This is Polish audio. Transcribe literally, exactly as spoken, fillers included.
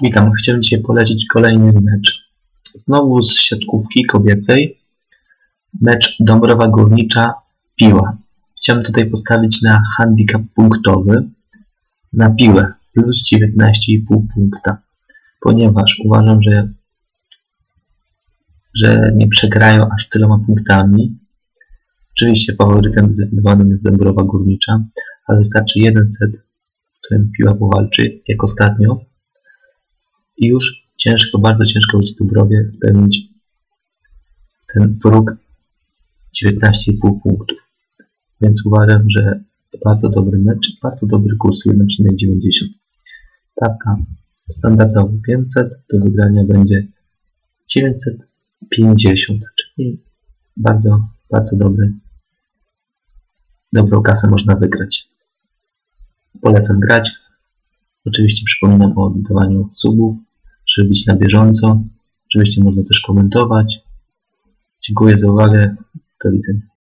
Witam, chciałem dzisiaj polecić kolejny mecz. Znowu z siatkówki kobiecej. Mecz Dąbrowa Górnicza Piła. Chciałem tutaj postawić na handicap punktowy na Piłę plus dziewiętnaście i pół punkta, ponieważ uważam, że, że nie przegrają aż tyloma punktami. Oczywiście faworytem zdecydowanym jest Dąbrowa Górnicza, ale wystarczy jeden set, w którym Piła powalczy, jak ostatnio. I już ciężko, bardzo ciężko będzie Dąbrowie spełnić ten próg dziewiętnaście i pół punktów. Więc uważam, że bardzo dobry mecz, bardzo dobry kurs jeden przecinek dziewięćdziesiąt. Stawka standardowa pięćset, do wygrania będzie dziewięćset pięćdziesiąt, czyli bardzo, bardzo dobry, dobrą kasę można wygrać. Polecam grać. Oczywiście przypominam o oddawaniu subów, żeby być na bieżąco. Oczywiście można też komentować. Dziękuję za uwagę. Do widzenia.